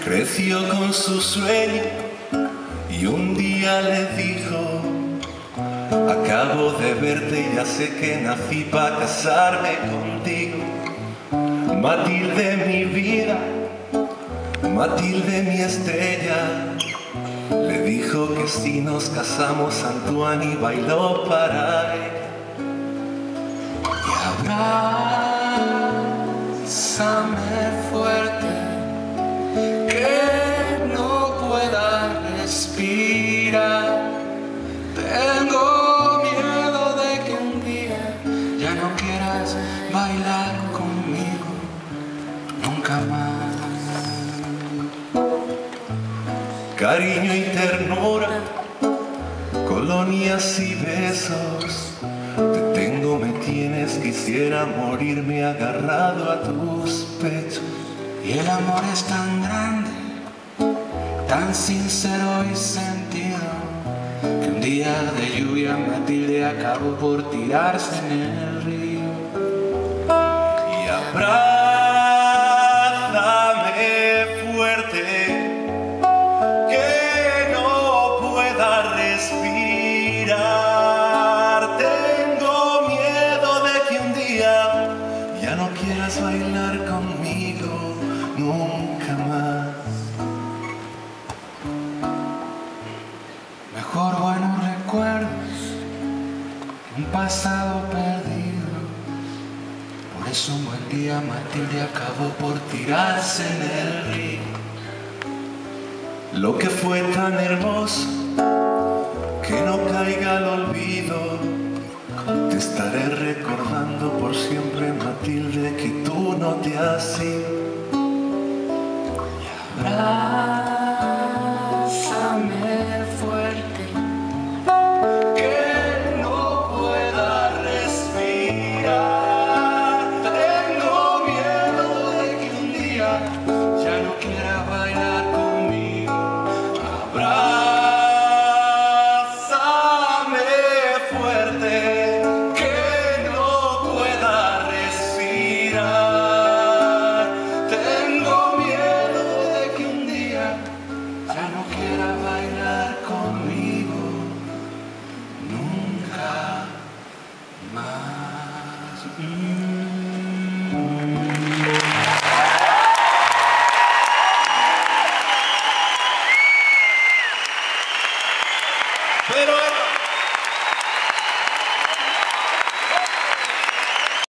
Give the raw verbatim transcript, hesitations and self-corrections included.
Creció con su sueño y un día le dijo: acabo de verte y ya sé que nací para casarme contigo. Matilde, mi vida, Matilde, mi estrella. Le dijo que si nos casamos, Antoine, y bailó para ella. Y abrázame fuerte, que no pueda respirar. Tengo miedo de que un día ya no quieras bailar conmigo nunca más. Cariño y ternura, colonias y besos. Te tengo, me tienes, quisiera morirme agarrado a tus pechos. Y el amor es tan grande, tan sincero y sentido, que un día de lluvia Matilde acabó por tirarse en el río. Y abrázame fuerte, que no pueda respirar. Tengo miedo de que un día ya no quieras bailar conmigo nunca más. Mejor buenos recuerdos que un pasado perdido. Por eso un buen día Matilde acabó por tirarse en el río. Lo que fue tan hermoso, que no caiga al olvido. Te estaré recordando por siempre, Matilde, que tú no te has ido. Y abrázame fuerte, que no pueda respirar. Tengo miedo de que un día ya no quiera bailar conmigo. Abrázame fuerte, que no pueda respirar. Tengo miedo de que un día ya no quiera bailar conmigo nunca más. Mm.